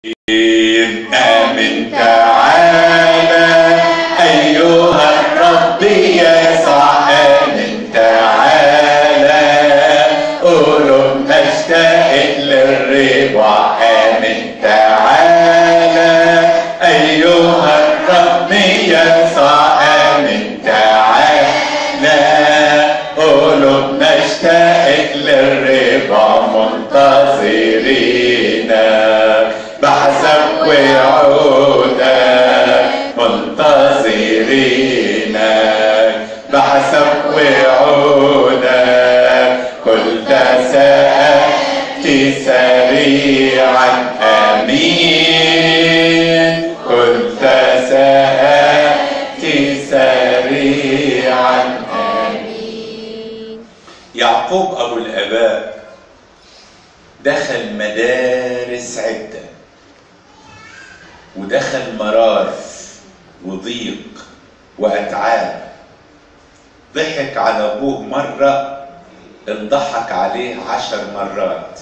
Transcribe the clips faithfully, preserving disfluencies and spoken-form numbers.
آمن تعالى أيها الرب يسوع، آمن تعالى قلوب اشتاقت للربع، آمن تعالى أيها الرب يسوع، آمن تعالى قلوب اشتاقت للربع منتظرين بحسب وعودك، منتظرين بحسب وعودك، قلت سآتي سريعا آمين، قلت سآتي سريعا آمين. يعقوب أبو الآباء دخل مدارس عدة ودخل مرار وضيق وأتعاب، ضحك على أبوه مرة، انضحك عليه عشر مرات،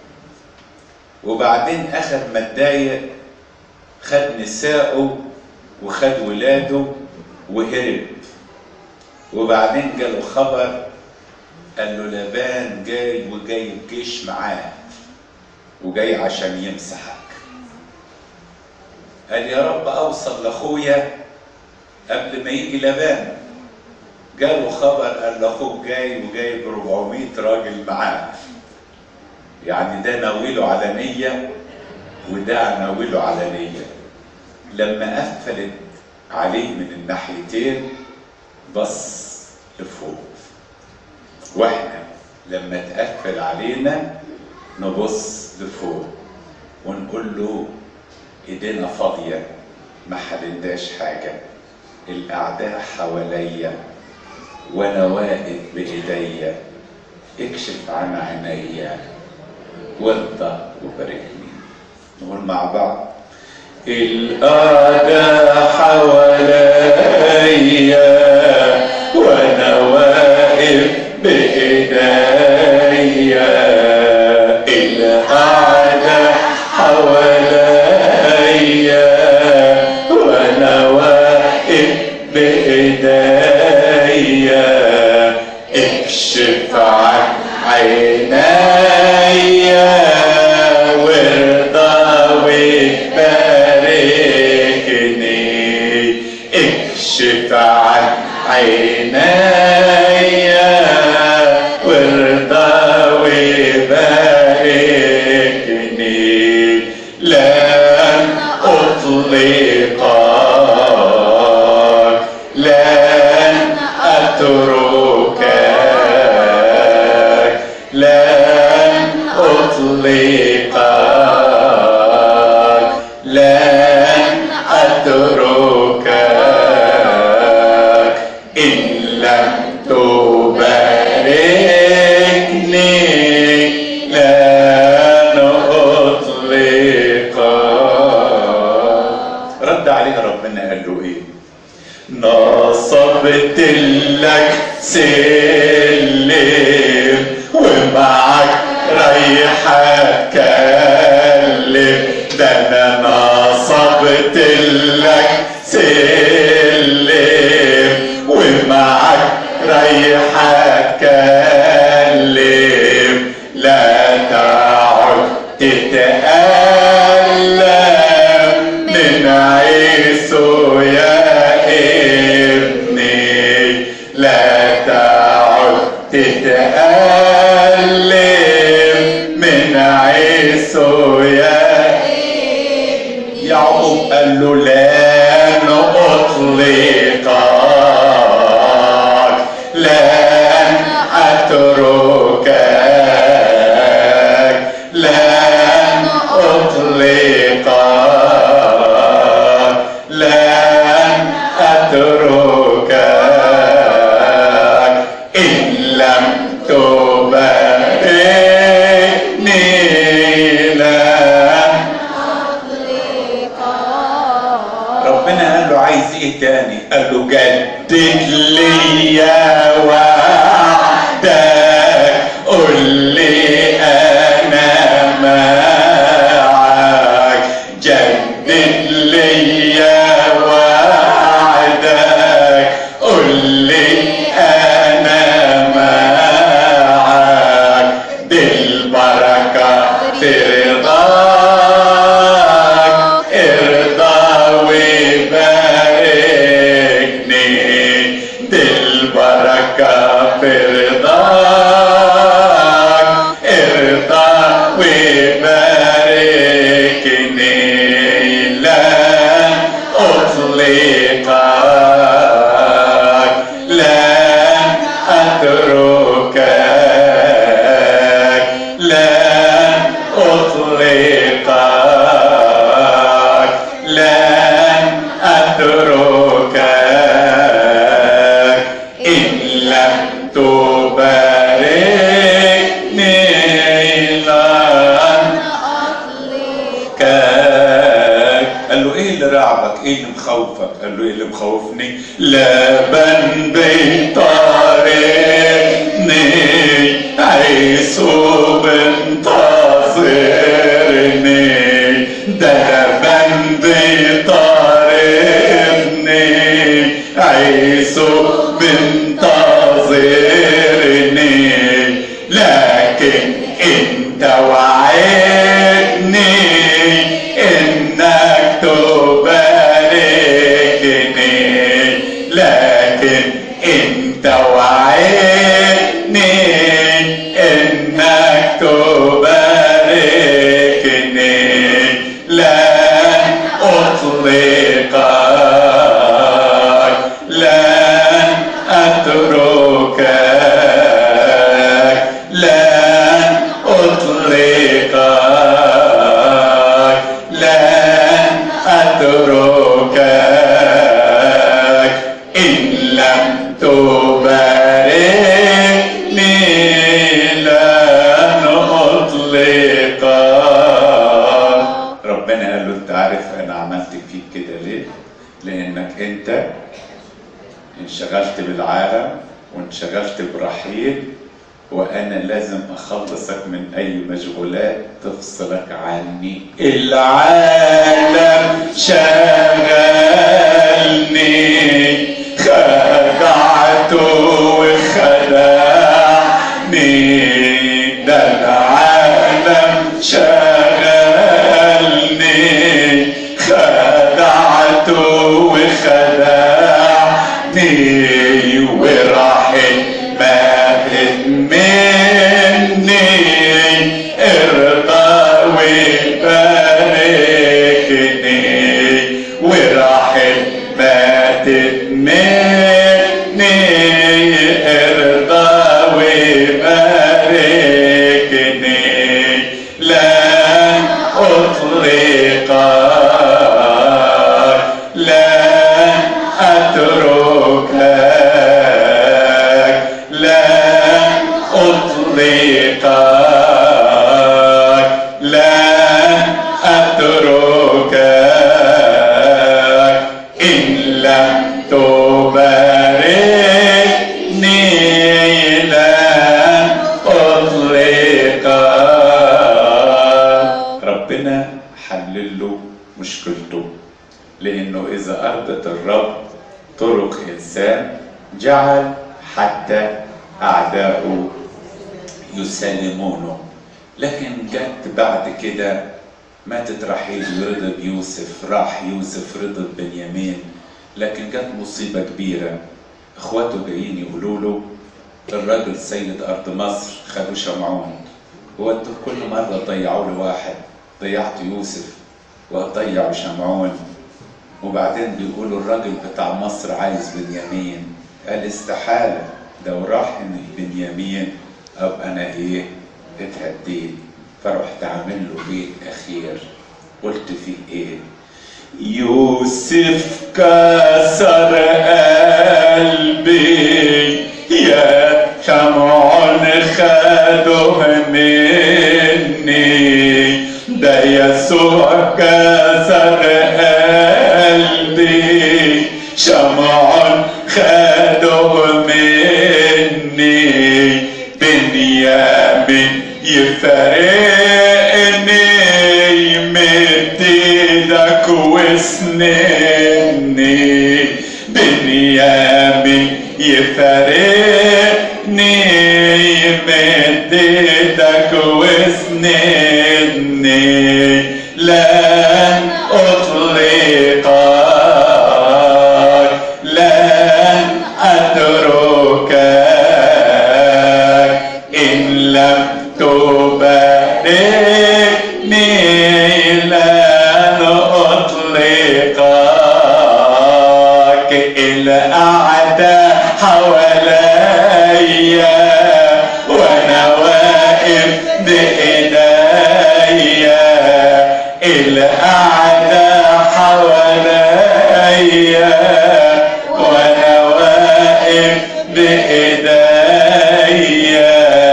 وبعدين آخر ما اتضايق خد نساءه وخد ولاده وهرب، وبعدين جاله خبر قال له لابان جاي وجاي الجيش معاه وجاي عشان يمسحك. قال يا رب اوصل لاخويا قبل ما يجي لابان. جاله خبر قال لاخوك جاي وجاي ب أربعمية راجل معاه، يعني ده ناوله علانيه وده ناوله علانيه. لما قفلت عليه من الناحيتين بص لفوق، واحنا لما تقفل علينا نبص لفوق ونقول له ايدينا فاضيه ما حللناش حاجه، الاعداء حواليا وانا واقف بايديا، اكشف عن عينيا وارضى وباركني. نقول مع بعض الاعداء حواليا وانا واقف بايديا، الاعداء حواليا وانا واقف بايديا، اكشف عن عينيا وارضى وباركني، اكشف عن عينيا وارضى وباركني، لن أطلقك لن أتركك لن أطلقك لن أتركك إن لم تباركني لن أطلقك. رد عليها ربنا قال له ايه؟ نصبت لك سلم ومعك رايح اتكلم، ده انا نصبت لك سلم ومعك رايح اتكلم، لا تعد تتألم من عيسو يا ابني، لا تعد تتألم من عيسو يا ابني. يعقوب قال له لن أطلقك لن أتركك لن أطلقك لن أتركك إن لم تباركني لن أطلقك. ربنا قال له عايز ايه تاني؟ قال له جدد لي وعدك، قل لي انا معك، تعبك؟ ايه اللي مخوفك؟ قال له ايه اللي مخوفني؟ لبن بيطاردني عيسو بنتظرني، ده لبن بيطاردني عيسو بنتظرني، لكن انت وعدني انك تباركني، لكن انت وعدني انك تباركني، لن اطلقك لن اتركك لن اطلقك لن اتركك ان لم تباركني لن اطلقك. ربنا قال له انت عارف انا عملت فيك كده ليه؟ لانك انت انشغلت بالعالم وانشغلت برحيل، وانا لازم اخلصك من اي مشغولات تفصلك عني. العالم شغلني خدعته وخدعني، ده العالم شغلني خدعته وخدعني، وراحت ماتت مني ارضى وباركني، وراحت ماتت مني ارضى وباركني، لن اطلقك لن اتركك لن اطلقك لن اتركك ان لم تباركني لن اطلقك. ربنا حلل له مشكلته، لانه اذا ارضت الرب طرق انسان جعل حتى اعداؤه يسلمونه. لكن جت بعد كده ماتت رحيل ورضى بيوسف، راح يوسف رضى بنيامين، لكن جت مصيبه كبيره. اخواته جايين يقولوا له الراجل سيد ارض مصر خدوا شمعون، وانتوا كل مره ضيعوا له واحد، ضيعتوا يوسف وضيعوا شمعون، وبعدين بيقولوا الراجل بتاع مصر عايز بنيامين. قال استحاله، لو راح بنيامين ابقى انا ايه اتهديت. فرحت عامل له بيت اخير، قلت فيه ايه؟ يوسف كسر قلبي يا شمعون خده مني، ده يسوع كسر قلبي شمعون خده مني، بنيامين يفارقني مد ايدك واسندني، بنيامين يفارقني مد ايدك واسندني، لن اطلقك لن اتركك ان لم تباركني لن اطلقك. الاعداء حواليا وانا واقف بايديا، الاعداء حواليا وانا واقف بايديا،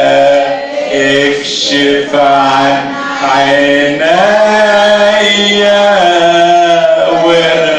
اكشف عن عينيا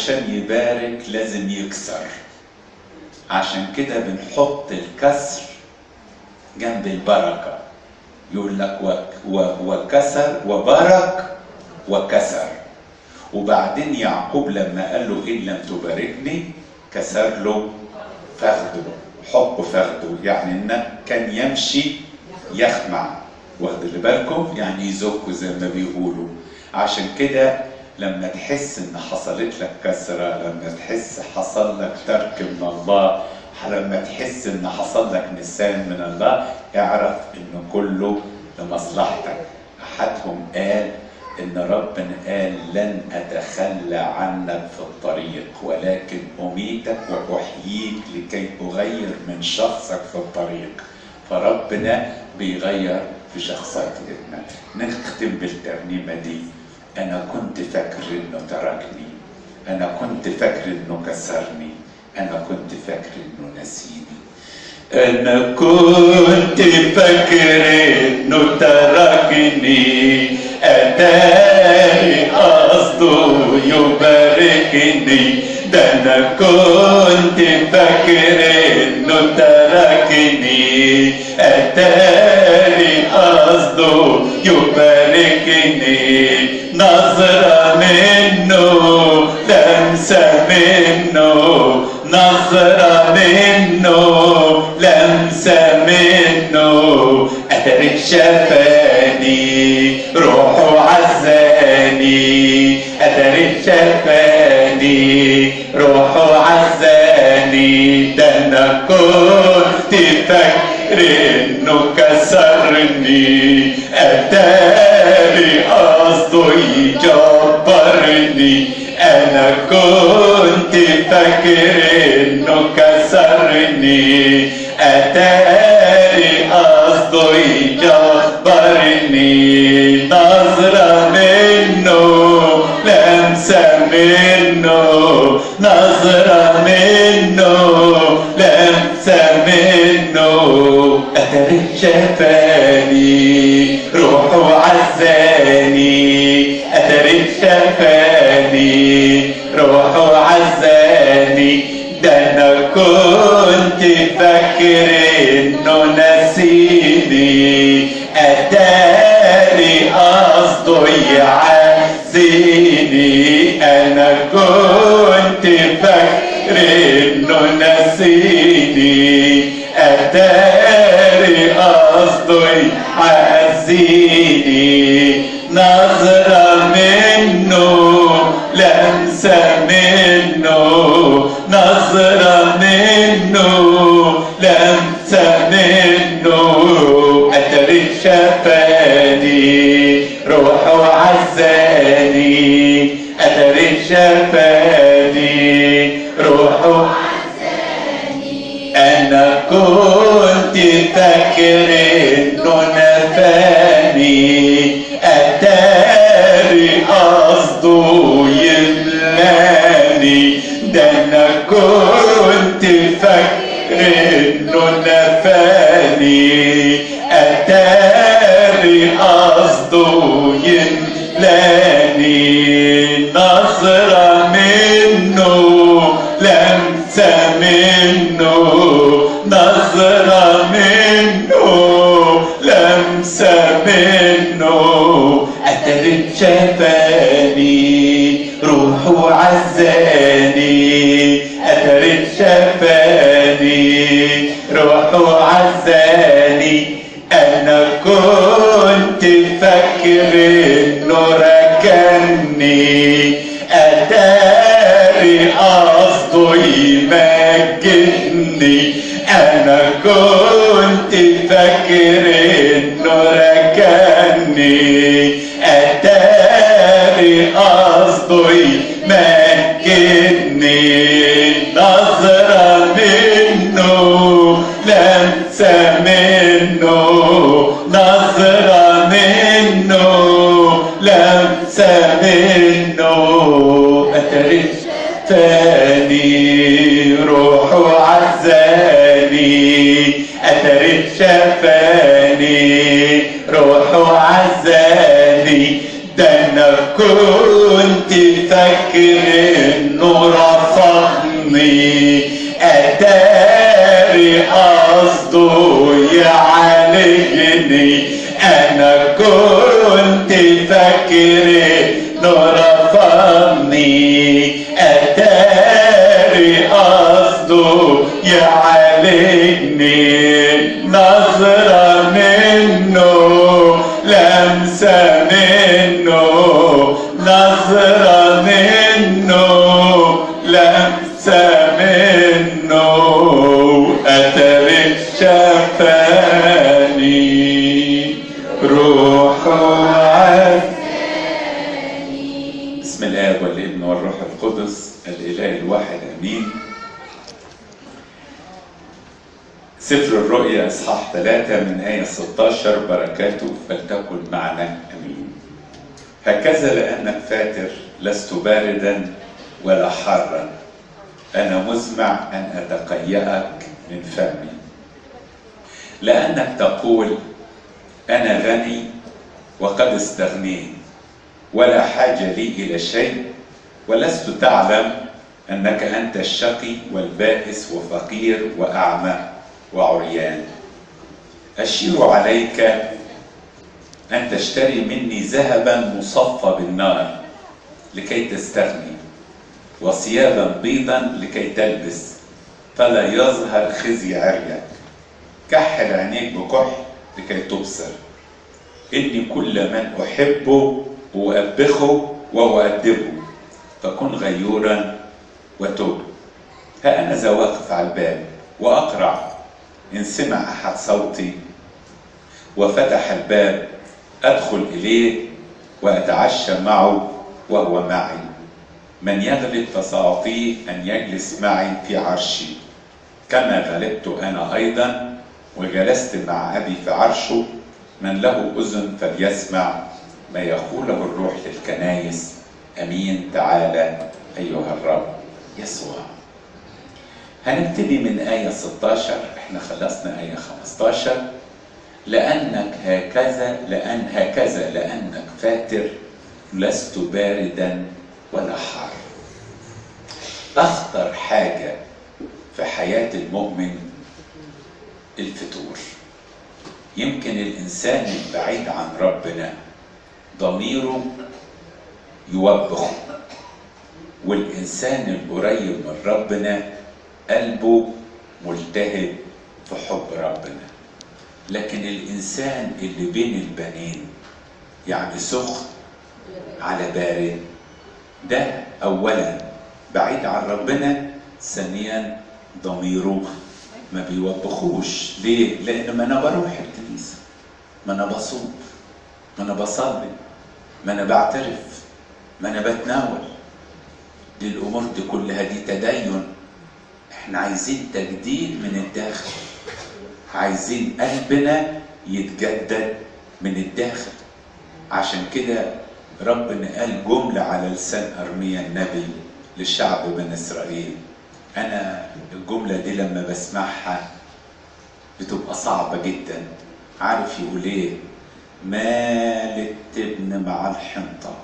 علشان يبارك لازم يكسر. عشان كده بنحط الكسر جنب البركة. يقول لك وكسر وبارك وكسر. وبعدين يعقوب لما قال له إن لم تباركني كسر له فخده، حط فخده، يعني إنه كان يمشي يخمع، واخد بالكم؟ يعني يزكوا زي ما بيقولوا. عشان كده لما تحس إن حصلت لك كسرة، لما تحس حصل لك ترك من الله، لما تحس إن حصل لك نسيان من الله، اعرف إنه كله لمصلحتك. أحدهم قال إن ربنا قال لن أتخلى عنك في الطريق، ولكن أميتك وأحييك لكي أغير من شخصك في الطريق. فربنا بيغير في شخصيتنا. نختم بالترنيمة دي. أنا كنت فاكر إنه تركني، أنا كنت فاكر إنه كسرني، أنا كنت فاكر إنه نسيني. أنا كنت فاكر إنه تركني، أتاري قصده يباركني. ده أنا كنت فاكر إنه تركني، أتاري قصده يباركني. نظرة منه لمسة منه، نظرة منه لمسة منه. أتاري شفاني روحه عزاني، أتاري شفاني روحه عزاني. ده أنا كنت فاكر إنه كسرني، أتاري قصده يجبرني. أنا كنت فاكر إنه كسرني، أتاري قصده يجبرني. نظرة منه لمسة منه، نظرة منه لمسة منه. أتاري شفاني روحه عزاني، أتاري شفاني روحه عزاني. ده أنا كنت فاكر إنه نسيني، أتاري قصده يعزيني. أنا كنت فاكر إنه نسيني، أتاري قصده يعزيني. نظرة منه لمسة منه، نظرة منه لمسة منه. أتاري شفاني روحه عزاني، أتاري شفاني روحه عزاني. أنا كنت فاكر إنه نفاني، أتاري قصده يملاني. ده أنا كنت فاكر إنه نفاني، أتاري قصده يملاني. نظرة منه لمسة منه، نظرة منه لمسة منه. أتاري شفاني روحه عزاني، أتاري شفاني روحه عزاني. أنا كنت فاكر إنه ركني، أتاري قصده يمجدني. أنا كنت فاكر إنه ركني، أتاري قصده يمجدني. نظرة منه لمسة منه، نظرة منه لمسة منه. أتاري شفاني روحه عزاني، أتاري شفاني روحه عزاني. ده أنا كنت فاكر إنه اتاري قصده يعالجني، انا كنت فاكر انه رفضني، اتاري قصده يعالجني، نظرة منه لمسة منه، نظرة منه لمسة منه، أتاري شفاني روحه عافاني. بسم الله والابن والروح القدس الإله الواحد آمين. سفر الرؤيا إصحاح ثلاثة من آية ستة عشر، بركاته فلتكن معنا آمين. هكذا لأنك فاتر لست باردا ولا حارا، أنا مزمع أن أتقيأك من فمي، لأنك تقول أنا غني وقد استغنيت ولا حاجة لي إلى شيء، ولست تعلم أنك أنت الشقي والبائس وفقير وأعمى وعريان. أشير عليك أن تشتري مني ذهبا مصفى بالنار لكي تستغني، وثيابا بيضا لكي تلبس فلا يظهر خزي عريك، كحل عينيك بكحل لكي تبصر، إني كل من أحبه أوبخه وأؤدبه، فكن غيورا وتوب. ها أنا ذا واقف على الباب وأقرع، إن سمع أحد صوتي وفتح الباب أدخل إليه وأتعشى معه وهو معي، من يغلب فسأعطيه أن يجلس معي في عرشي كما غلبت أنا أيضا وجلست مع أبي في عرشه. من له أذن فليسمع ما يقوله الروح للكنائس أمين. تعالى أيها الرب يسوع. هنبتدي من آية ستة عشر، احنا خلصنا آية خمسة عشر. لأنك هكذا لأن هكذا لأنك فاتر لست باردا ولا حار. أخطر حاجة في حياة المؤمن الفتور. يمكن الإنسان البعيد عن ربنا ضميره يوبخه، والإنسان القريب من ربنا قلبه ملتهب في حب ربنا. لكن الإنسان اللي بين البنين، يعني سخن على بارد، ده أولا بعيد عن ربنا، ثانيا ضميره ما بيوبخوش. ليه؟ لأن ما أنا بروح الكنيسة، ما أنا بصوم، ما أنا بصلي، ما أنا بعترف، ما أنا بتناول. دي الأمور دي كلها دي تدين. احنا عايزين تجديد من الداخل، عايزين قلبنا يتجدد من الداخل. عشان كده ربنا قال جملة على لسان أرميا النبي للشعب بني إسرائيل. أنا الجملة دي لما بسمعها بتبقى صعبة جدا. عارف يقول إيه؟ مال التبن مع الحنطة.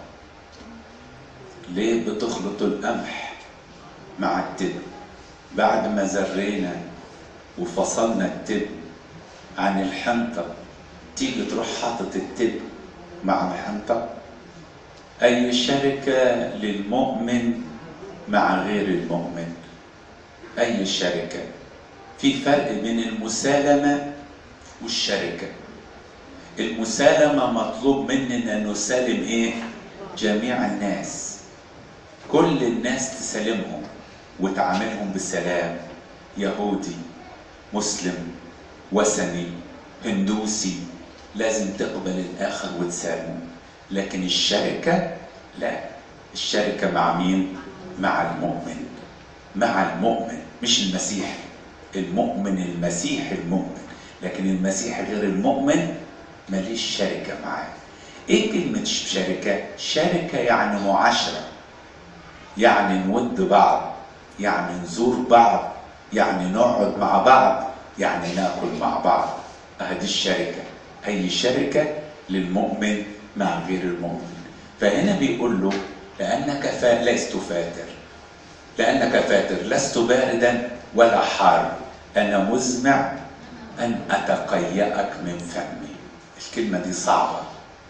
ليه بتخلط القمح مع التبن؟ بعد ما زرينا وفصلنا التبن عن الحنطة، تيجي تروح حاطط التبن مع الحنطة؟ أي شركة للمؤمن مع غير المؤمن؟ أي شركة؟ في فرق بين المسالمة والشركة. المسالمة مطلوب مننا نسالم إيه؟ جميع الناس، كل الناس تسالمهم وتعاملهم بسلام، يهودي، مسلم، وثني، هندوسي، لازم تقبل الآخر وتسالمه. لكن الشركة لا، الشركة مع مين؟ مع المؤمن، مع المؤمن، مش المسيح. المؤمن المسيح المؤمن، لكن المسيح غير المؤمن ماليش شركة معاه. ايه كلمة شركة؟ شركة يعني معاشرة، يعني نود بعض، يعني نزور بعض، يعني نقعد مع بعض، يعني ناكل مع بعض. هذه الشركة. أي شركة للمؤمن مع غير المؤمن. فهنا بيقول له لأنك فا... لست فاتر، لأنك فاتر لست باردا ولا حار، أنا مزمع أن أتقيأك من فمي. الكلمة دي صعبة.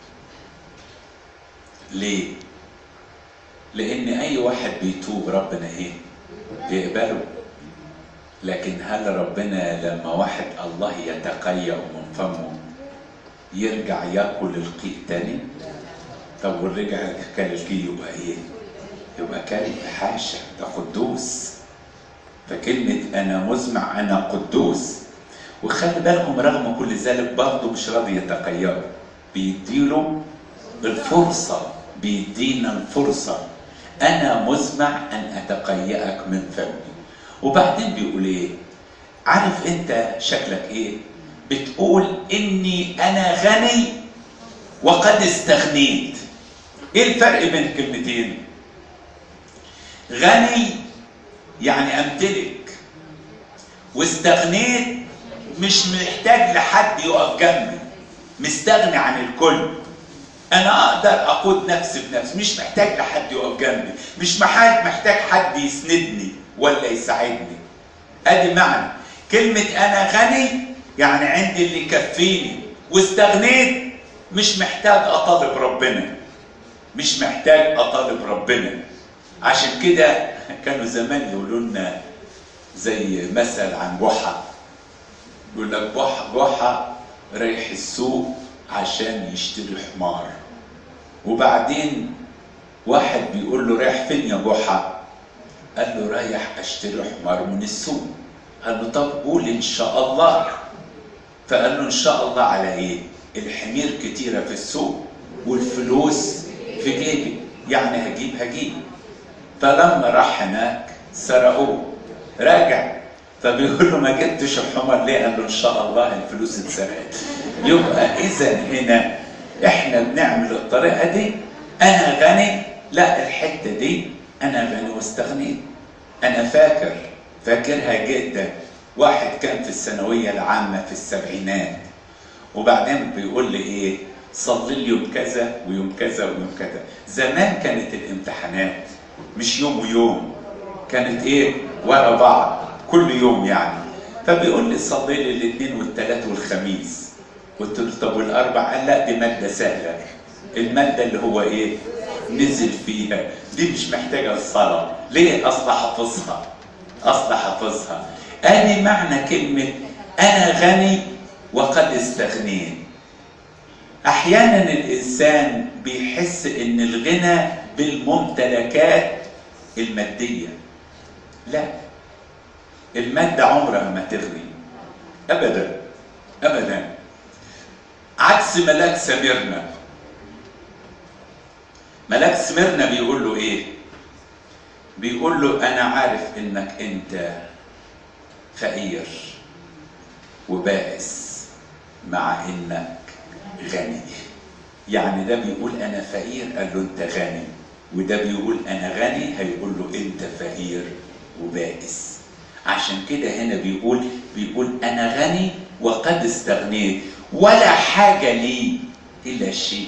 ليه؟ لأن أي واحد بيتوب ربنا إيه؟ بيقبله. لكن هل ربنا لما واحد الله يتقيأ من فمه يرجع ياكل القيء تاني؟ طب ورجع كل القيء يبقى إيه؟ يبقى كلب. حاشا، ده قدوس. فكلمة أنا مزمع أنا قدوس. وخلي بالكم رغم كل ذلك برضه مش راضي يتقيأه، بيديله الفرصة، بيدينا الفرصة. أنا مزمع أن أتقيأك من فمي. وبعدين بيقول إيه؟ عارف أنت شكلك إيه؟ بتقول إني أنا غني وقد استغنيت. إيه الفرق بين الكلمتين؟ غني يعني أمتلك، واستغنيت مش محتاج لحد يقف جنبي، مستغني عن الكل. أنا أقدر أقود نفسي بنفسي، مش محتاج لحد يقف جنبي، مش محتاج حد يسندني ولا يساعدني. أدي معنى كلمة أنا غني، يعني عندي اللي يكفيني، واستغنيت مش محتاج أطالب ربنا، مش محتاج أطالب ربنا. عشان كده كانوا زمان يقولوا لنا زي مثل عن جحا، يقول لك جحا رايح السوق عشان يشتري حمار، وبعدين واحد بيقول له رايح فين يا جحا؟ قال له رايح اشتري حمار من السوق. قال له طب قول ان شاء الله. فقال له ان شاء الله على ايه؟ الحمير كتيره في السوق والفلوس في جيبي، يعني هجيب هجيب. فلما راح هناك سرقوه، راجع فبيقول له ما جبتش الحمار ليه؟ قال له ان شاء الله الفلوس اتسرقت. يبقى اذا هنا احنا بنعمل الطريقه دي. انا غني، لا الحته دي انا غني واستغنيت. انا فاكر فاكرها جدا. واحد كان في الثانويه العامه في السبعينات، وبعدين بيقول لي ايه؟ صلي لي يوم كذا ويوم كذا ويوم كذا. زمان كانت الامتحانات مش يوم ويوم، كانت ايه؟ ورا بعض كل يوم يعني. فبيقول لي صلي لي الاثنين والثلاث والخميس. قلت له طب والاربع؟ قال لا دي ماده سهله، الماده اللي هو ايه؟ نزل فيها دي مش محتاجه الصلاه. ليه؟ اصل حافظها، اصل حافظها. ادي معنى كلمه انا غني وقد استغنيت. احيانا الانسان بيحس ان الغنى بالممتلكات الماديه. لا، المادة عمرها ما تغني أبدا أبدا. عكس ملاك سميرنا. ملاك سميرنا بيقول له إيه؟ بيقول له أنا عارف إنك أنت فقير وبائس مع إنك غني. يعني ده بيقول أنا فقير، قال له أنت غني، وده بيقول أنا غني هيقول له أنت فقير وبائس. عشان كده هنا بيقول بيقول أنا غني وقد استغنيت ولا حاجة لي إلا شيء.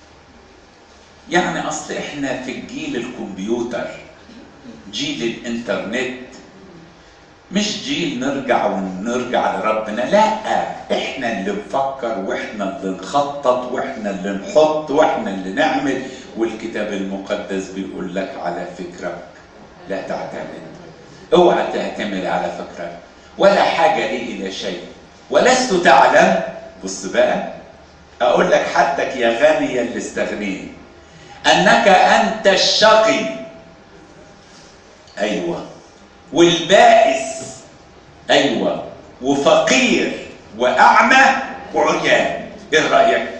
يعني أصل إحنا في الجيل الكمبيوتر، جيل الإنترنت، مش جيل نرجع ونرجع لربنا. لا، إحنا اللي نفكر وإحنا اللي نخطط وإحنا اللي نحط وإحنا اللي نعمل. والكتاب المقدس بيقول لك على فكرك لا تعتمد، اوعى تعتمد على فكرك، ولا حاجة لي إلى شيء ولست تعلم. بص بقى أقول لك حدك يا غني يا اللي استغنيت، أنك أنت الشقي، أيوة، والبائس، أيوة، وفقير وأعمى وعريان. إيه رأيك؟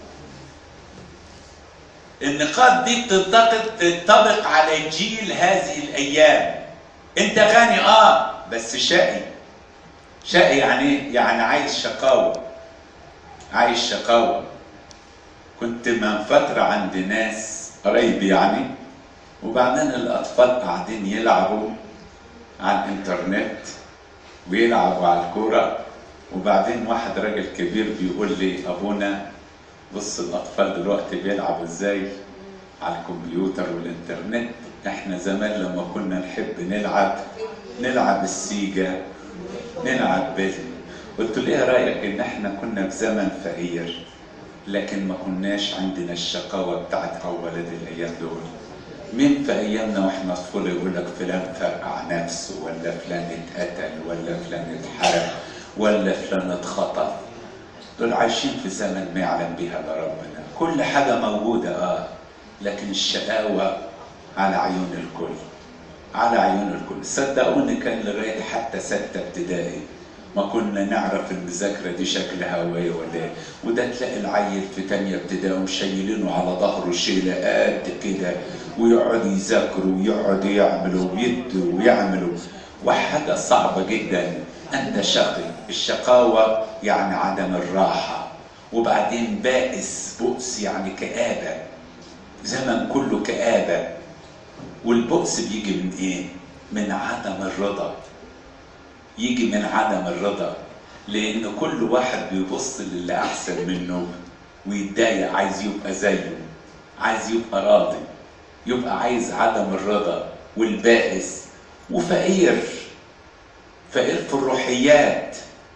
النقاط دي بتنطبق تنطبق على جيل هذه الأيام. أنت غني آه بس شقي. شقي يعني يعني عايز شقاوة، عايز شقاوة. كنت من فترة عند ناس قرايبي يعني، وبعدين الأطفال قاعدين يلعبوا على الإنترنت ويلعبوا على الكورة، وبعدين واحد راجل كبير بيقول لي أبونا بص الأطفال دلوقتي بيلعبوا إزاي على الكمبيوتر والإنترنت. إحنا زمان لما كنا نحب نلعب نلعب السيجا، نلعب بال. قلت له ايه رايك ان احنا كنا في زمن فقير لكن ما كناش عندنا الشقاوه بتاعت اولاد الايام دول. مين في ايامنا واحنا طفل يقول لك فلان فرقع نفسه، ولا فلان اتقتل، ولا فلان اتحرق، ولا فلان اتخطف؟ دول عايشين في زمن ما يعلم بها الا ربنا. كل حاجه موجوده اه، لكن الشقاوه على عيون الكل، على عيون الكل. صدقوني كان لغايه حتى سته ابتدائي ما كنا نعرف المذاكره دي شكلها ايه ولا ايه. وده تلاقي العيل في تانيه ابتدائي ومشيلينه على ظهره شيله قد كده، ويقعد يذاكروا ويقعد يعملوا ويدوا ويعملوا، وحاجه صعبه جدا. انت شقي. الشقاوه يعني عدم الراحه، وبعدين بائس، بؤس يعني كآبه، زمن كله كآبه. والبؤس بيجي من ايه؟ من عدم الرضا. يجي من عدم الرضا، لان كل واحد بيبص للي احسن منه ويتضايق، عايز يبقى زيه، عايز يبقى راضي، يبقى عايز عدم الرضا. والبائس وفقير، فقير في الروحيات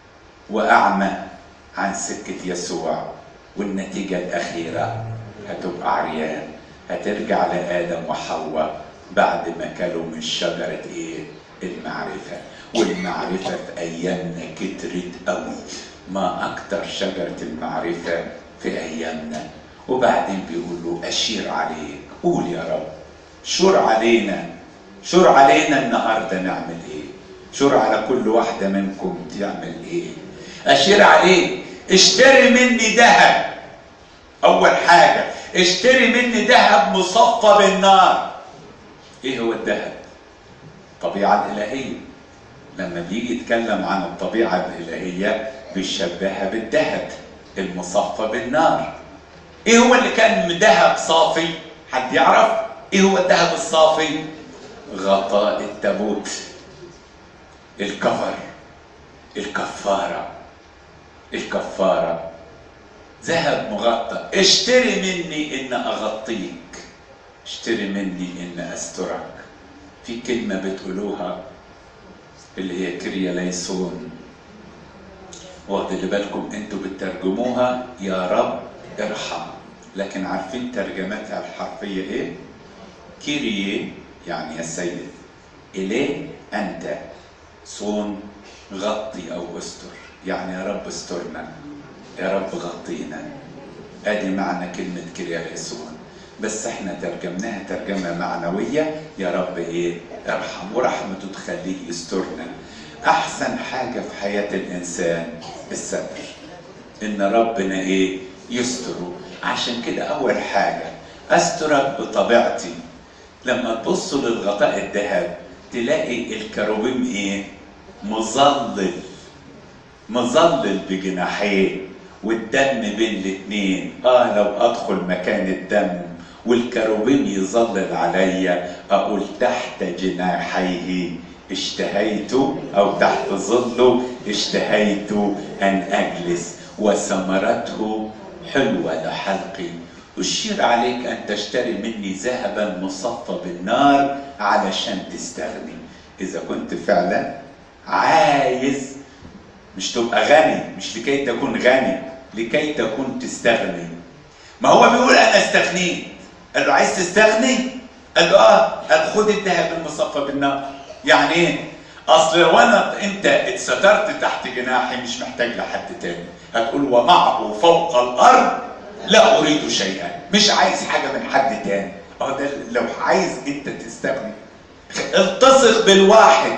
واعمى عن سكة يسوع. والنتيجة الاخيرة هتبقى عريان، هترجع لآدم وحواء بعد ما كلوا من شجرة ايه؟ المعرفة. والمعرفة في ايامنا كترت قوي، ما اكتر شجرة المعرفة في ايامنا. وبعدين بيقولوا اشير عليك، قول يا رب، شور علينا، شور علينا النهارده نعمل ايه؟ شور على كل واحدة منكم تعمل ايه؟ اشير عليك، اشتري مني ذهب. اول حاجة اشتري مني ذهب مصفى بالنار. ايه هو الذهب؟ الطبيعة الالهية. لما بيجي يتكلم عن الطبيعة الالهية بيشبهها بالذهب المصفى بالنار. ايه هو اللي كان ذهب صافي؟ حد يعرف ايه هو الذهب الصافي؟ غطاء التابوت، الكفر، الكفارة، الكفارة، ذهب مغطى. اشتري مني ان اغطيك، اشتري مني ان استرك. في كلمة بتقولوها اللي هي كريا ليسون، واخد اللي بالكم انتوا بتترجموها يا رب ارحم، لكن عارفين ترجمتها الحرفية ايه؟ كيري يعني يا سيد، إليه أنت، صون غطي أو استر، يعني يا رب استرنا، يا رب غطينا. ادي معنى كلمة كريا ليسون، بس احنا ترجمناها ترجمة معنوية، يا رب ايه؟ ارحم، ورحمته تخليه يسترنا. احسن حاجة في حياة الانسان الستر، ان ربنا ايه؟ يستره. عشان كده اول حاجة استرك بطبيعتي. لما تبصوا للغطاء الذهب تلاقي الكروبيم ايه؟ مظلل، مظلل بجناحيه والدم بين الاثنين. اه لو ادخل مكان الدم والكروبيم يظلل عليا، اقول تحت جناحيه اشتهيت، او تحت ظله اشتهيت ان اجلس، وثمرته حلوة لحلقي. أشير عليك أن تشتري مني ذهبا مصفى بالنار علشان تستغني. إذا كنت فعلا عايز مش تبقى غني، مش لكي تكون غني، لكي تكون تستغني. ما هو بيقول أنا استغنيت. قال له عايز تستغني؟ قال له آه. قال خد الذهب المصفى بالنار. يعني إيه؟ أصل لو أنا أنت اتسترت تحت جناحي مش محتاج لحد تاني. هتقول ومعه فوق الأرض لا أريد شيئا، مش عايز حاجة من حد تاني. أهو ده لو عايز أنت تستغني التصق بالواحد.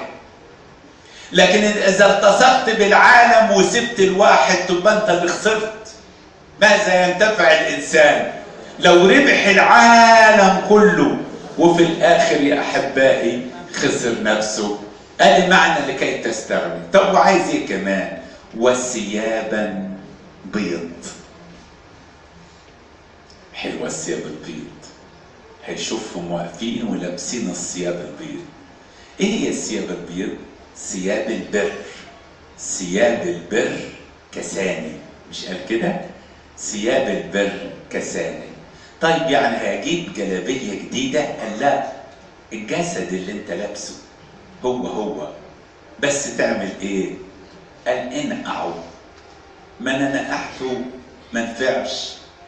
لكن إذا التصقت بالعالم وسبت الواحد تبقى أنت اللي خسرت. ماذا ينتفع الإنسان لو ربح العالم كله وفي الآخر يا أحبائي خسر نفسه؟ قال معنى لكي تستغني. طب وعايز إيه كمان؟ وثيابا بيض. حلوة الثياب البيض. هيشوفهم واقفين ولابسين الثياب البيض. ايه هي الثياب البيض؟ ثياب البر. ثياب البر كساني، مش قال كده؟ ثياب البر كساني. طيب يعني هجيب جلابيه جديده؟ قال لا، الجسد اللي انت لابسه، هو هو، بس تعمل ايه؟ قال انقعوا. ما انا نقعته ما نفعش.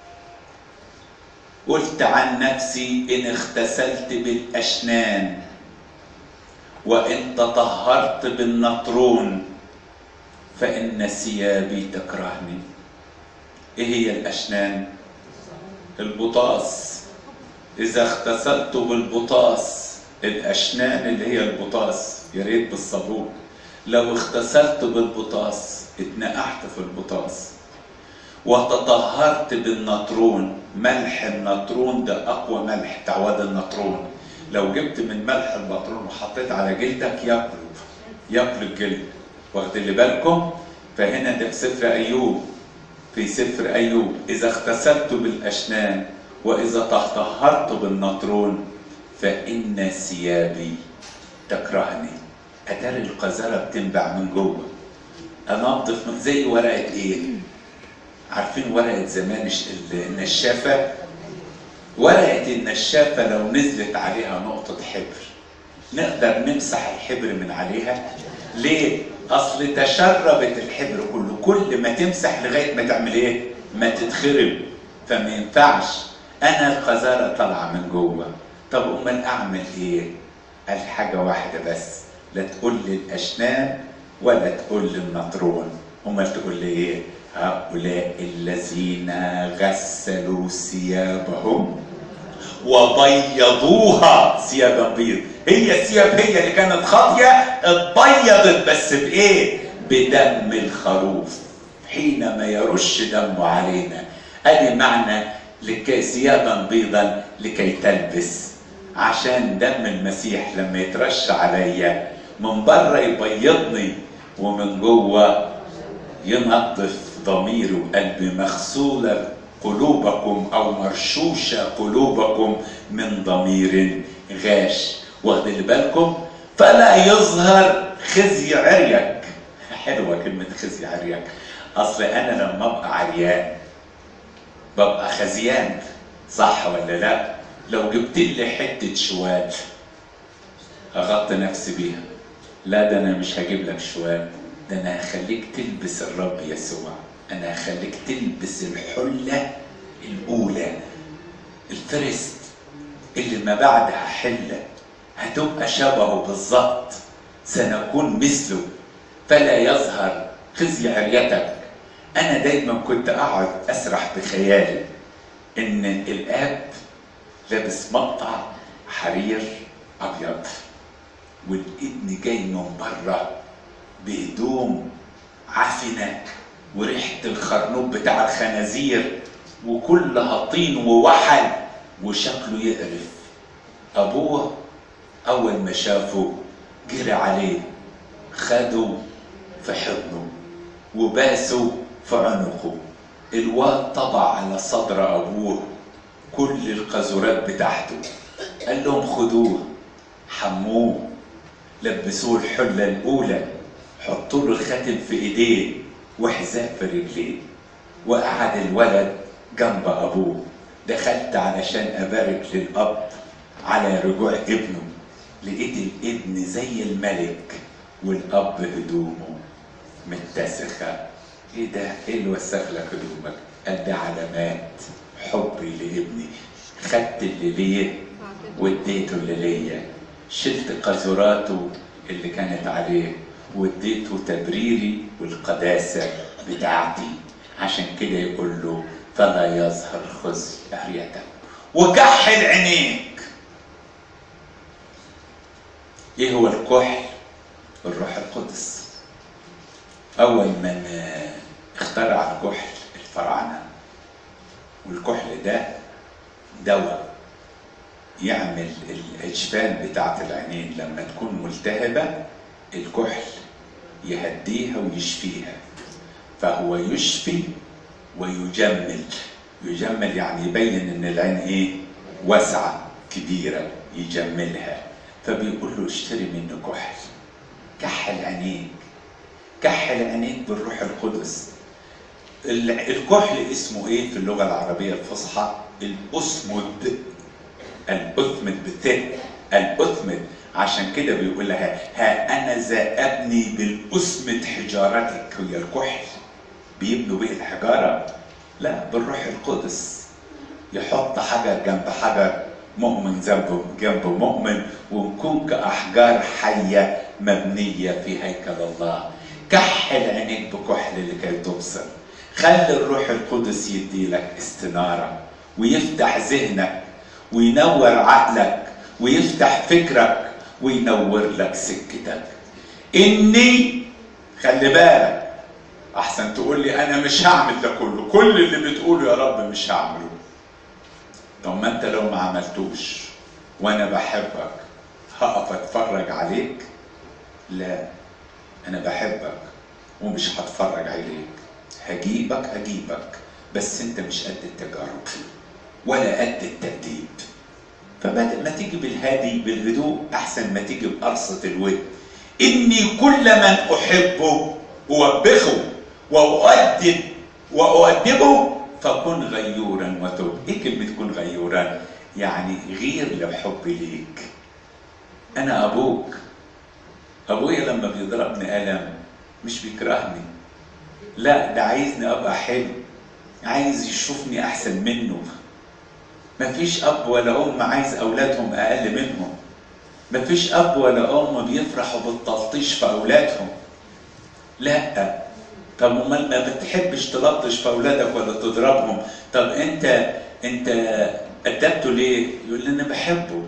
قلت عن نفسي ان اغتسلت بالاشنان وان تطهرت بالنطرون فان ثيابي تكرهني. ايه هي الاشنان؟ البطاس. اذا اغتسلت بالبطاس، الاشنان اللي هي البطاس، يا ريت بالصابون. لو اغتسلت بالبطاس اتنقحت في البطاس. وتطهرت بالنطرون، ملح النطرون ده اقوى ملح، تعواد النطرون. لو جبت من ملح النطرون وحطيت على جلدك ياكله ياكل الجلد. واخد اللي بالكم؟ فهنا ده في سفر ايوب، في سفر ايوب اذا اغتسلت بالاشنان واذا تطهرت بالنطرون فان ثيابي تكرهني. اتاري القذاره بتنبع من جوه. انظف من زي ورقه ايه؟ عارفين ورقه زمان النشافه؟ ورقه النشافه لو نزلت عليها نقطه حبر نقدر نمسح الحبر من عليها. ليه؟ اصل تشربت الحبر كله، كل ما تمسح لغايه ما تعمل ايه؟ ما تتخرب. فما ينفعش. انا القذاره طالعه من جوه. طب امال اعمل ايه؟ قال حاجه واحده بس، لا تقول لي الاشنان ولا تقول لي النطرون. امال تقول لي ايه؟ هؤلاء الذين غسلوا ثيابهم وبيضوها ثيابا بيض. هي الثياب هي اللي كانت خاطيه اتبيضت، بس بايه؟ بدم الخروف حينما يرش دمه علينا. ادي معنى لكي ثيابا بيضا لكي تلبس. عشان دم المسيح لما يترش عليا من بره يبيضني ومن جوه ينظف ضميري وقلبي. مغسوله قلوبكم او مرشوشه قلوبكم من ضمير غاش. واخد اللي بالكم؟ فلا يظهر خزي عريك. حلوه كلمه خزي عريك. اصل انا لما ابقى عريان ببقى خزيان، صح ولا لا؟ لو جبت لي حته شوال هغطي نفسي بيها. لا، ده انا مش هجيب لك شوال، ده انا هخليك تلبس الرب يسوع. انا هخليك تلبس الحله الاولى، الفرست اللي ما بعدها حله، هتبقى شبهه بالظبط، سنكون مثله. فلا يظهر خزي عريتك. انا دايما كنت اقعد اسرح بخيالي ان الاب لابس مقطع حرير ابيض والابن جاي من بره بهدوم عفنه وريحه الخرنوب بتاع الخنازير وكلها طين ووحل وشكله يقرف. ابوه اول ما شافه جري عليه، خده في حضنه وباسه في عنقه. الواد طبع على صدر ابوه كل القذورات بتاعته. قال لهم خدوه حموه، لبسوه الحله الاولى، حطوا له الخاتم في ايديه وحذاء في رجليه. وقعد الولد جنب ابوه. دخلت علشان ابارك للاب على رجوع ابنه، لقيت الابن زي الملك والاب هدومه متسخه. ايه ده؟ ايه اللي وسخ لك هدومك؟ قال ده علامات حبي لابني. خدت اللي ليه واديته اللي ليا. شلت قذوراته اللي كانت عليه واديته تبريري والقداسه بتاعتي. عشان كده يقول له فلا يظهر خزي عريتك. وكحل عينيك. ايه هو الكحل؟ الروح القدس. اول من اخترع الكحل الفراعنه، والكحل ده دواء يعمل الاجفال بتاعت العينين لما تكون ملتهبه. الكحل يهديها ويشفيها. فهو يشفي ويجمل. يجمل يعني يبين ان العين ايه؟ واسعه كبيره، يجملها. فبيقول له اشتري منه كحل. كحل عينيك، كحل عينيك بالروح القدس. الكحل اسمه ايه في اللغه العربيه الفصحى؟ الاسمد. الاثمد بالتاء، الاثمد. عشان كده بيقول لها ها أنا ذا أبني بالأسمة حجارتك. هي الكحل بيبنوا بيه الحجارة؟ لا، بالروح القدس. يحط حجر جنب حجر، مؤمن جنب جنب مؤمن، ونكون كأحجار حية مبنية في هيكل الله. كحل عينيك بكحل لكي تبصر. خلي الروح القدس يدي لك استنارة ويفتح ذهنك وينور عقلك ويفتح فكرك وينور لك سكتك. إني خلي بالك، أحسن تقول لي أنا مش هعمل ده كله، كل اللي بتقوله يا رب مش هعمله. طب ما أنت لو ما عملتوش وأنا بحبك هقف أتفرج عليك؟ لا، أنا بحبك ومش هتفرج عليك. هجيبك هجيبك بس أنت مش قد التجارب ولا قد التأديب. فبدل ما تيجي بالهادي بالهدوء أحسن ما تيجي بقرصة الود. إني كل من أحبه أوبخه وأؤدب وأؤدبه فكن غيورا وتوب. إيه كلمة كن غيورا؟ يعني غير لحبي ليك. أنا أبوك. أبويا لما بيضربني قلم مش بيكرهني، لا، ده عايزني أبقى حلو، عايز يشوفني أحسن منه. مفيش أب ولا أم عايز أولادهم أقل منهم. مفيش أب ولا أم بيفرحوا بالتلطيش في أولادهم. لا. طب امال ما بتحبش تلطش في أولادك ولا تضربهم؟ طب أنت أنت أدبته ليه؟ يقول لي أنا بحبه.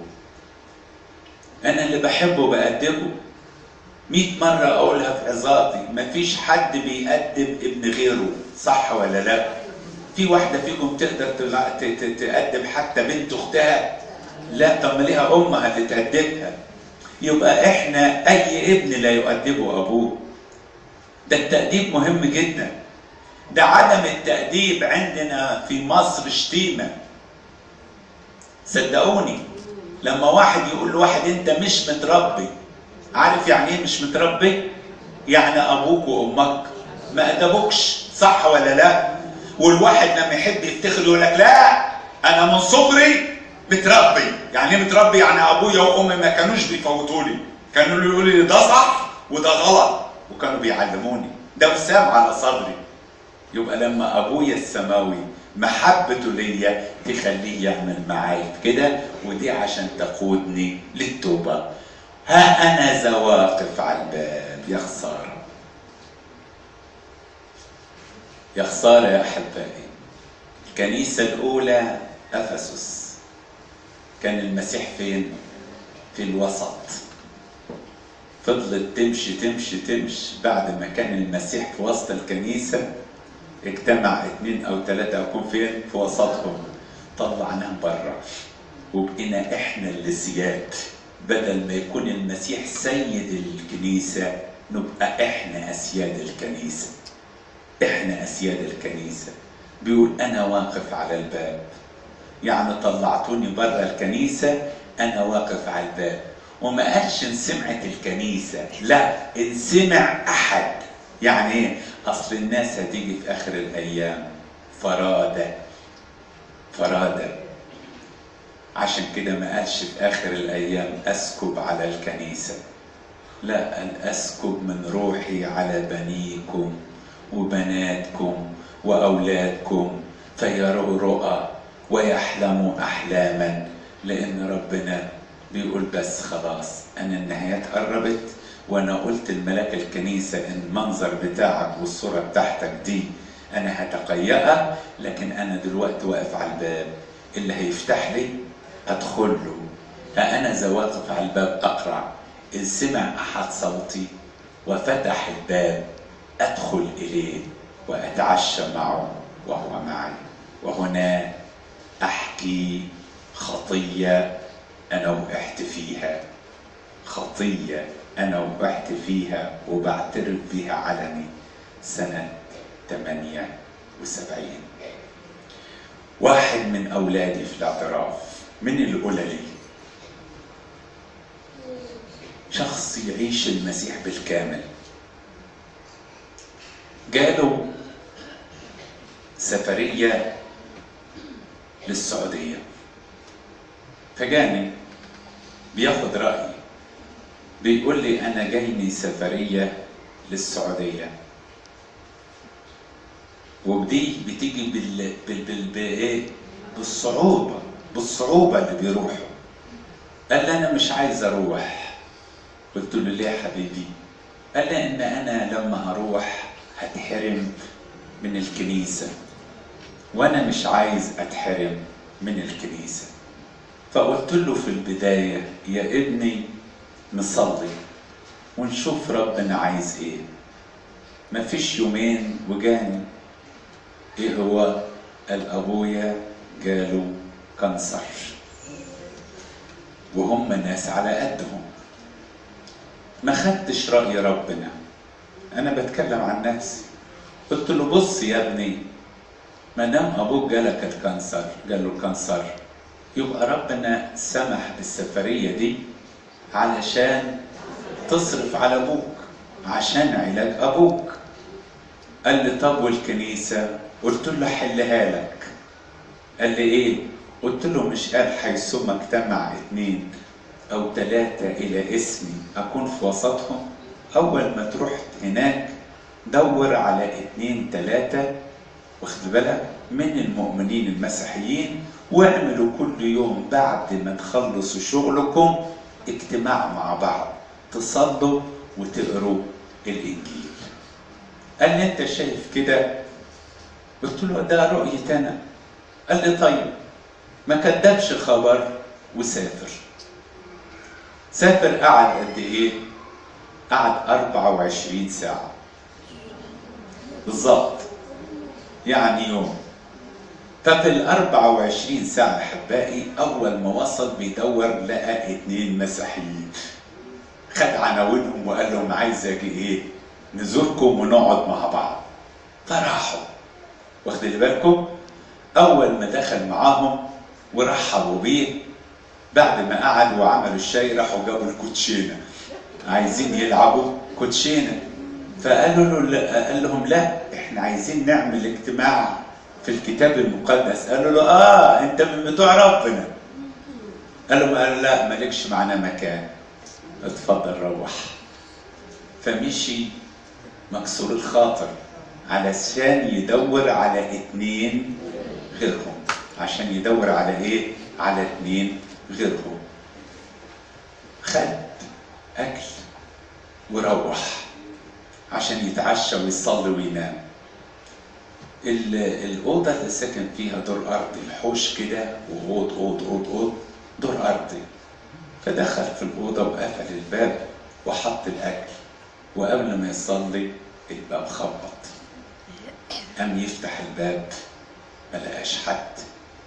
أنا اللي بحبه بأدبه. مئة مرة أقولها في عظاتي، مفيش حد بيأدب ابن غيره، صح ولا لا؟ في واحدة فيكم تقدر تأدب حتى بنت أختها؟ لا. طب ما ليها أمها اللي تأدبها. يبقى إحنا أي ابن لا يؤدبه أبوه. ده التأديب مهم جدا. ده عدم التأديب عندنا في مصر شتيمة. صدقوني، لما واحد يقول لواحد أنت مش متربي، عارف يعني إيه مش متربي؟ يعني أبوك وأمك ما أدبوكش، صح ولا لا؟ والواحد لما يحب يفتخر يقول لك لا انا من صغري متربي. يعني ايه متربي؟ يعني ابويا وامي ما كانوش بيفوتوا لي، كانوا يقولوا لي ده صح وده غلط، وكانوا بيعلموني، ده وسام على صدري. يبقى لما ابويا السماوي محبته ليا تخليه يعمل معايا كده، ودي عشان تقودني للتوبه. ها انا ذا واقف على الباب. يا خساره، يا خسارة يا أحبائي. الكنيسة الأولى أفسس، كان المسيح فين؟ في الوسط. فضلت تمشي تمشي تمشي، بعد ما كان المسيح في وسط الكنيسة اجتمع اثنين أو ثلاثة أكون فين؟ في وسطهم. طلعناه بره وبقينا إحنا اللي سياد. بدل ما يكون المسيح سيد الكنيسة نبقى إحنا أسياد الكنيسة. احنا اسياد الكنيسه. بيقول انا واقف على الباب، يعني طلعتوني بره الكنيسه، انا واقف على الباب. وما قالش ان سمعت الكنيسه، لا، ان سمع احد. يعني ايه؟ اصل الناس هتيجي في اخر الايام فراده فراده. عشان كده ما قالش في اخر الايام اسكب على الكنيسه، لا، قال اسكب من روحي على بنيكم وبناتكم وأولادكم فيروا رؤى ويحلموا أحلاما. لأن ربنا بيقول بس خلاص أنا النهايات قربت، وأنا قلت لملاك الكنيسة إن المنظر بتاعك والصورة بتاعتك دي أنا هتقيأها، لكن أنا دلوقتي واقف على الباب، اللي هيفتح لي أدخل له. فأنا ذا واقف على الباب أقرع، إن سمع أحد صوتي وفتح الباب أدخل إليه وأتعشى معه وهو معي. وهنا أحكي خطية أنا وقعت فيها، خطية أنا وقعت فيها وبعترف بها علني سنة ثمانية وسبعين. واحد من أولادي في الاعتراف من اللي قول لي شخص يعيش المسيح بالكامل، جاله سفرية للسعودية، فجاني بياخد رأيي. بيقول لي انا جايني سفريه للسعوديه، ودي بتيجي بال بال بال بايه بالصعوبه بالصعوبه اللي بيروحوا. قال لي انا مش عايز اروح. قلت له ليه يا حبيبي؟ قال لي ان انا لما هروح هتحرم من الكنيسه، وانا مش عايز اتحرم من الكنيسه. فقلت له في البدايه يا ابني نصلي ونشوف ربنا عايز ايه. مفيش يومين وجاني ايه هو؟ قال ابويا جاله كانسر وهم ناس على قدهم. ما خدتش رأي ربنا، انا بتكلم عن نفسي. قلت له بص يا ابني، ما دام ابوك جالك الكانسر جاله الكانسر يبقى ربنا سمح بالسفريه دي علشان تصرف على ابوك، عشان علاج ابوك. قال لي طب والكنيسه؟ قلت له حلها لك. قال لي ايه؟ قلت له مش قال حيثما اجتمع اثنين او ثلاثه الى اسمي اكون في وسطهم؟ اول ما تروح هناك دور على اثنين ثلاثه واخد بالك من المؤمنين المسيحيين، واعملوا كل يوم بعد ما تخلصوا شغلكم اجتماع مع بعض تصلوا وتقروا الانجيل. قال لي انت شايف كده؟ قلت له ده رؤيتي انا. قال لي طيب. ما كدبش خبر وسافر. سافر قعد قد ايه؟ قعد أربعة وعشرين ساعة بالظبط، يعني يوم. ففي ال أربعة وعشرين ساعة احبائي اول ما وصل بيدور لقى اتنين مسيحيين، خد عناوينهم وقال لهم عايز اجي ايه؟ نزوركم ونقعد مع بعض. فراحوا، واخدين بالكم؟ اول ما دخل معاهم ورحبوا بيه، بعد ما قعد وعملوا الشاي راحوا جابوا الكوتشينه، عايزين يلعبوا كوتشينه. فقالوا له لا، قال لهم لا احنا عايزين نعمل اجتماع في الكتاب المقدس. قالوا له اه انت من بتوع ربنا. قال لهم قال لا مالكش معانا مكان، اتفضل روح. فمشي مكسور الخاطر علشان يدور على اتنين غيرهم. عشان يدور على ايه؟ على اتنين غيرهم. خد اكل وروح عشان يتعشى ويصلي وينام. الأوضة اللي ساكن فيها دور أرضي، الحوش كده وأوض أوض أوض أوض دور أرضي. فدخل في الأوضة وقفل الباب وحط الأكل، وقبل ما يصلي الباب خبط. قام يفتح الباب ما لقاش حد.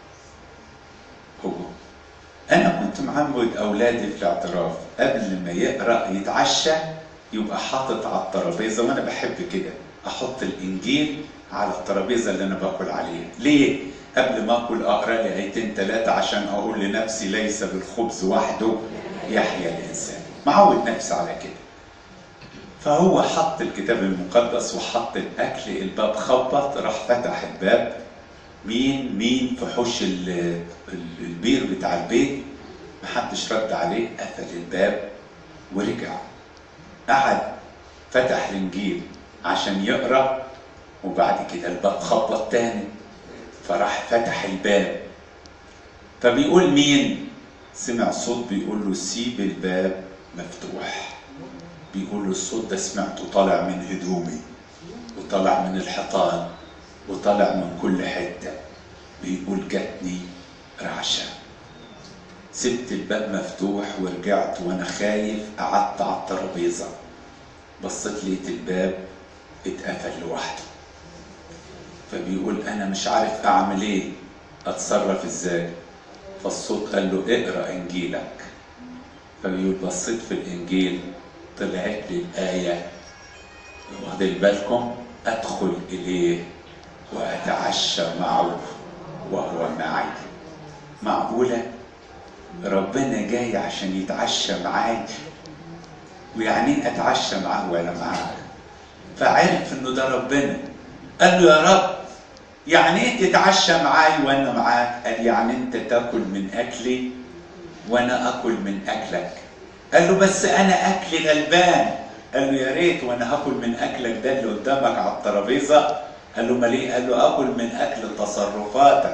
هو أنا كنت معود أولادي في الاعتراف قبل ما يقرأ يتعشى يبقى حاطط على الترابيزة، وأنا بحب كده أحط الإنجيل على الترابيزة اللي أنا باكل عليها. ليه؟ قبل ما أكل أقرأ لي آيتين ثلاثة عشان أقول لنفسي ليس بالخبز وحده يحيا الإنسان. معود نفسي على كده. فهو حط الكتاب المقدس وحط الأكل، الباب خبط، راح فتح الباب. مين مين في حوش البير بتاع البيت؟ محدش رد عليه. قفل الباب ورجع قعد فتح الإنجيل عشان يقرأ، وبعد كده الباب خبط تاني فراح فتح الباب. فبيقول مين؟ سمع صوت بيقول له سيب الباب مفتوح. بيقول له الصوت ده سمعته طالع من هدومي وطالع من الحيطان وطالع من كل حته. بيقول جاتني رعشه، سبت الباب مفتوح ورجعت وانا خايف، قعدت على الترابيزه بصيت لقيت الباب اتقفل لوحده. فبيقول انا مش عارف اعمل ايه، اتصرف ازاي؟ فالصوت قال له اقرا انجيلك. فبيقول بصيت في الانجيل طلعت لي الايه، واخدين بالكم؟ ادخل اليه واتعشى معه وهو معي. معقوله ربنا جاي عشان يتعشى معاك؟ ويعني اتعشى معاه وانا معاك؟ فعرف انه ده ربنا. قال له يا رب يعني ايه تتعشى معاي وانا معاك؟ قال يعني انت تاكل من اكلي وانا اكل من اكلك. قال له بس انا اكلي غلبان. قال له يا ريت وانا هاكل من اكلك ده اللي قدامك على الترابيزه. قال له امال ايه؟ قال له اكل من اكل تصرفاتك.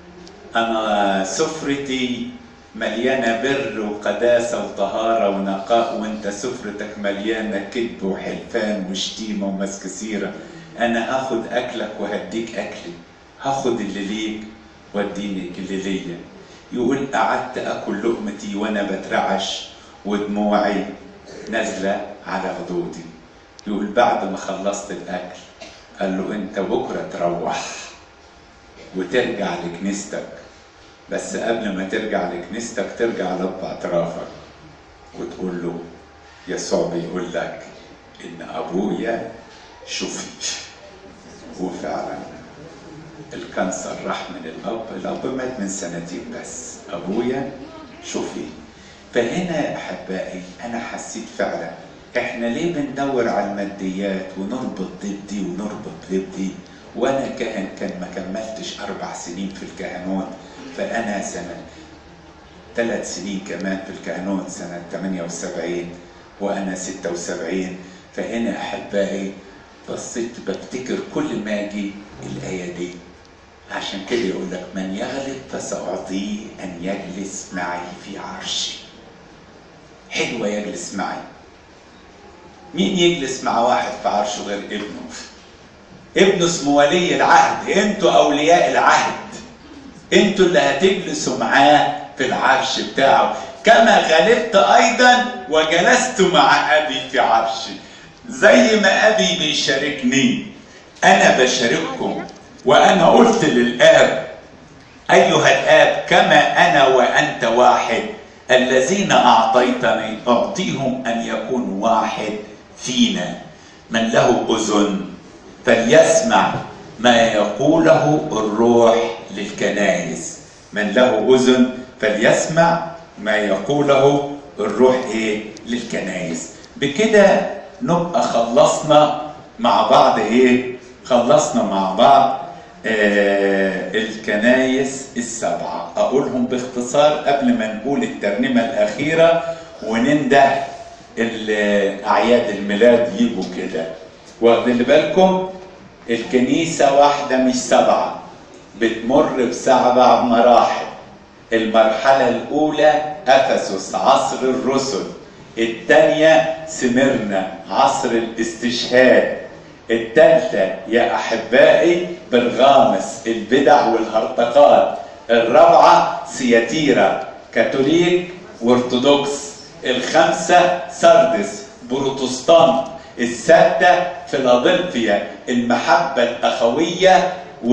انا سفرتي مليانه بر وقداسه وطهاره ونقاء، وانت سفرتك مليانه كذب وحلفان وشتيمه ومسك سيره. انا هاخد اكلك وهديك اكلي، هاخد اللي ليك واديني اللي ليا. يقول قعدت اكل لقمتي وانا بترعش ودموعي نازله على خدودي. يقول بعد ما خلصت الاكل قال له انت بكره تروح وترجع لكنيستك، بس قبل ما ترجع لكنيستك ترجع لب اطرافك وتقول له يسوع بيقول لك ان ابويا شفي. وفعلا الكانسر راح من الاب، الاب مات من سنتين بس، ابويا شفي. فهنا يا احبائي انا حسيت فعلا احنا ليه بندور على الماديات ونربط ضدي ونربط ضدي؟ وانا كاهن كان ما كملتش اربع سنين في الكهنوت، فانا سنه ثلاث سنين كمان في الكهنوت سنه ثمانية وسبعين وانا ستة وسبعين. فهنا احبائي بصيت بفتكر كل ما اجي الايه دي، عشان كده يقول لك من يغلب فساعطيه ان يجلس معي في عرشي. حلوه يجلس معي. مين يجلس مع واحد في عرشه غير ابنه؟ ابنه اسمه ولي العهد، انتوا اولياء العهد، انتوا اللي هتجلسوا معاه في العرش بتاعه. كما غلبت ايضا وجلست مع ابي في عرشي. زي ما ابي بيشاركني انا بشارككم. وانا قلت للاب ايها الاب كما انا وانت واحد، الذين اعطيتني اعطيهم ان يكونوا واحد فينا. من له اذن فليسمع ما يقوله الروح للكنائس. من له اذن فليسمع ما يقوله الروح ايه للكنائس. بكده نبقى خلصنا مع بعض ايه؟ خلصنا مع بعض آه الكنائس السبعه. اقولهم باختصار قبل ما نقول الترنيمه الاخيره وننده اعياد الميلاد يجوا كده. واخدين بالكم الكنيسه واحده مش سبعه، بتمر بسبع مراحل. المرحله الاولى افسس عصر الرسل، الثانيه سمرنا عصر الاستشهاد، الثالثه يا احبائي برغامس البدع والهرطقات، الرابعه سياتيرا كاثوليك وارثوذكس، الخامسه سردس بروتستانت، السادسه فيلادلفيا المحبه الاخويه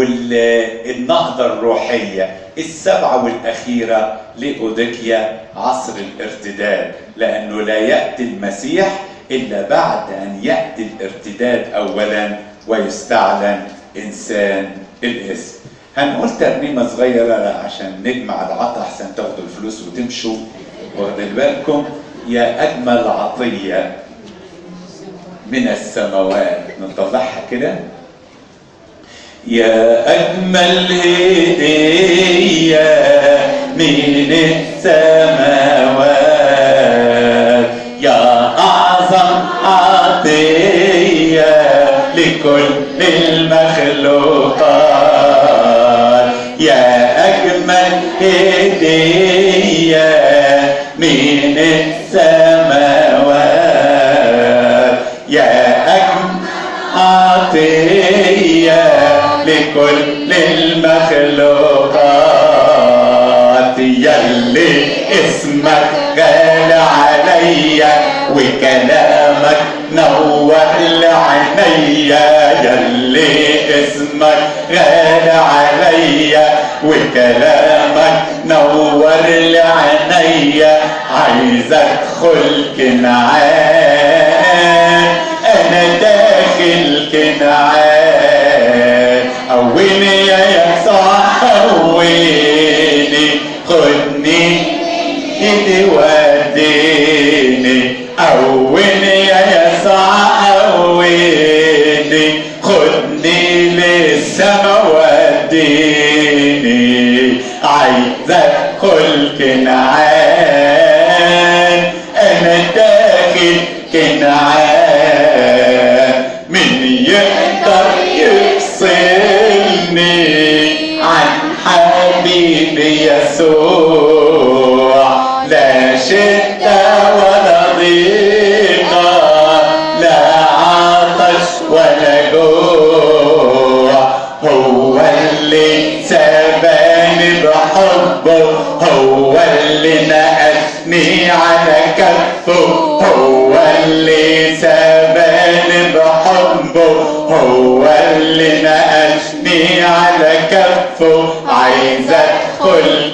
والنهضه الروحيه، السبعه والاخيره لأوديكيا عصر الارتداد، لانه لا ياتي المسيح الا بعد ان ياتي الارتداد اولا ويستعلن انسان الاسم. هنقول ترنيمه صغيره عشان نجمع العطا احسن تاخدوا الفلوس وتمشوا. واخدين بالكم يا اجمل عطيه من السماوات، نطلعها كده. يا أجمل هدية من السماوات، يا أعظم عطية لكل المخلوقات، يا أجمل هدية من السماوات، يا أجمل عطية لكل المخلوقات، يلي اسمك غالي عليا وكلامك نور لعينيا، يلي اسمك غالي عليا وكلامك نور لعينيا، عايز ادخل كنعان، انا داخل كنعان، قويني يا يسوع قويني، خدني ايدي وديني، قويني يا يسوع قويني، خدني للسما وديني، عايز ادخل كنعان، انا يقدر يفصلني عن حبيبي يسوع. لا شدة ولا ضيقة، لا عطش ولا جوع، هو اللي سباني بحبه، هو اللي نقلني على كفه، هو اللي سباني بحبه، هو اللي نقلني على كفه. عايز ادخل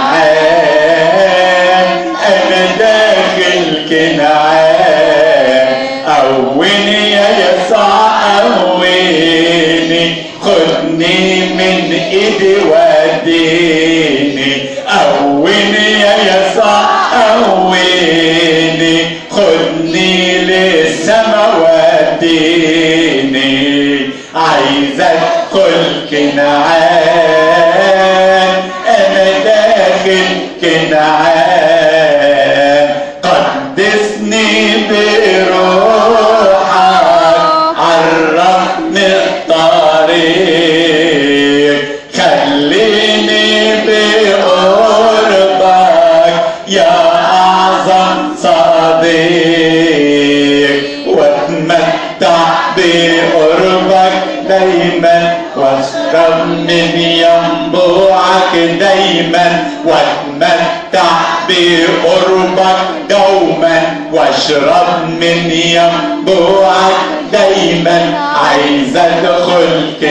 كنعان، انا داخل كنعان. قويني يا يسوع قويني، خدني من ايدي وديني. قويني يا يسوع قويني، خدني للسما وديني. عايز ادخل كنعان، انا داخل كنعان. قدسني بروحك، عرفني الطريق، خليني بقربك يا اعظم صديق. واتمتع بقربك دايما، واشرب من ينبوعك دايما. واتمتع بقربك دوما، واشرب من ينبوعك دايما. عايز ادخل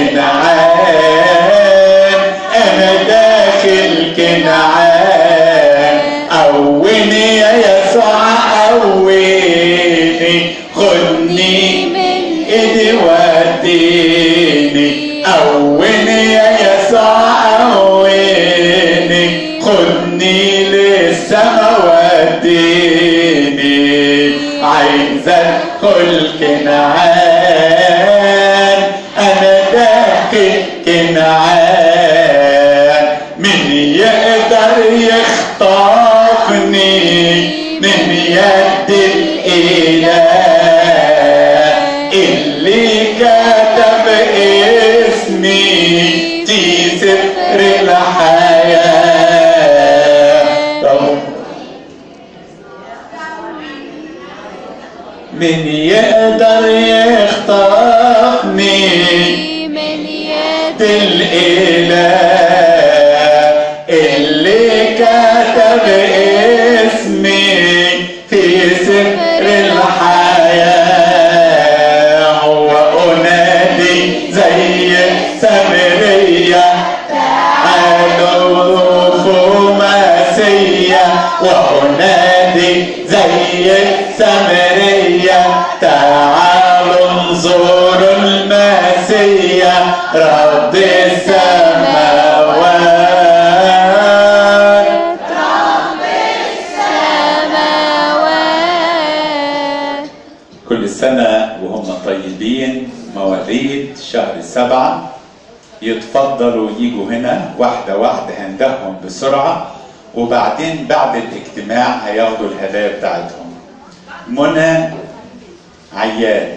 كنعان، انا داخل كنعان. قويني يا يسوع قويني، خدني من ايدي وديني. قويني يا يسوع قويني، خدني للسما وديني. عايز ادخل كنعان، انا داخل كنعان. من يقدر يخطفني من يد الاله اللي كتب اسمي في سفر الحياة؟ من يقدر يخطفني من يد الاله اللي كتب اسمي في سفر الحياة؟ وأنادي زي سامرية، تعالوا خماسية. وأنادي زي سامرية، تعالوا انظروا المسيح رب السماوات. رب السماوات. كل سنة وهم طيبين مواليد شهر سبعة يتفضلوا يجوا هنا واحدة واحدة، هندهم بسرعة، وبعدين بعد الاجتماع هياخدوا الهدايا بتاعتهم. منى عياد،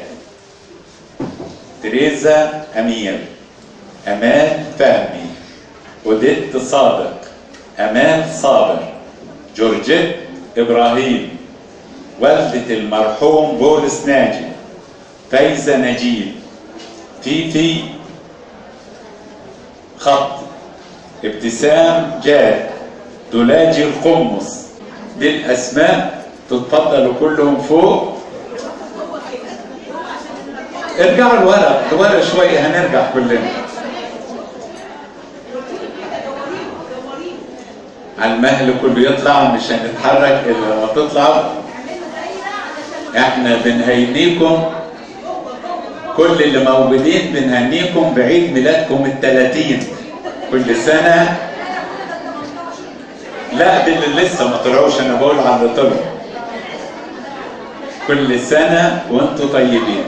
تريزا أمير، أمال فهمي، وديت صادق، أمال صابر، جورجيت إبراهيم، والدة المرحوم بولس ناجي، فايزة نجيب، فيفي خط، ابتسام جاد، دولاجي القمص. دي الأسماء، تتفضلوا كلهم فوق. ارجعوا لورا لورا شوية، هنرجع كلنا على المهل. كله يطلع، مش هنتحرك إلا لما تطلعوا. احنا بنهنيكم، كل اللي موجودين بنهنيكم بعيد ميلادكم الثلاثين كل سنة. لا دي اللي لسه ما طلعوش، انا بقول على اللي طلعوا. كل سنة وانتم طيبين.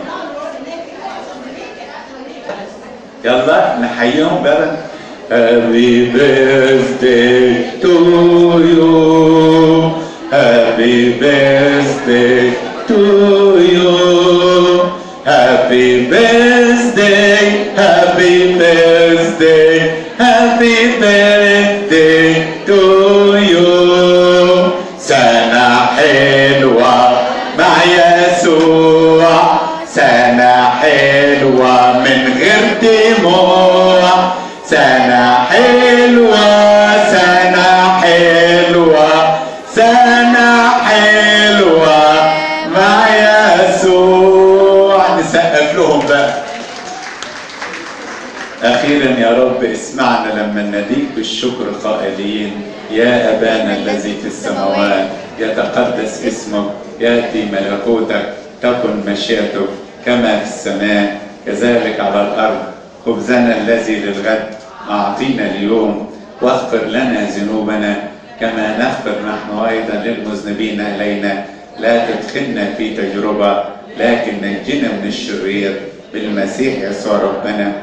يلا نحييهم بقى. Happy birthday to you, happy birthday to you, happy birthday happy birthday, happy birthday to you. سنة حلوة مع يسوع، سنة حلوة من غير دموع، سنة حلوة سنة حلوة سنة حلوة مع يسوع. نسقف لهم بقى. أخيرا يا رب اسمعنا لما نديك بالشكر قائلين يا أبانا الذي في السماوات يتقدس اسمك، يأتي ملكوتك، تكن مشيئتك كما في السماء كذلك على الأرض. خبزنا الذي للغد أعطينا اليوم، واغفر لنا ذنوبنا كما نغفر نحن أيضا للمذنبين إلينا، لا تدخلنا في تجربة لكن نجنا من الشرير بالمسيح يسوع ربنا.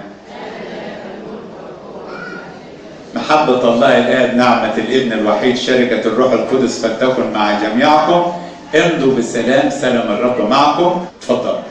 محبة الله الآب، نعمة الابن الوحيد، شركة الروح القدس فلتكن مع جميعكم. امضوا بسلام، سلام الرب معكم. تفضل.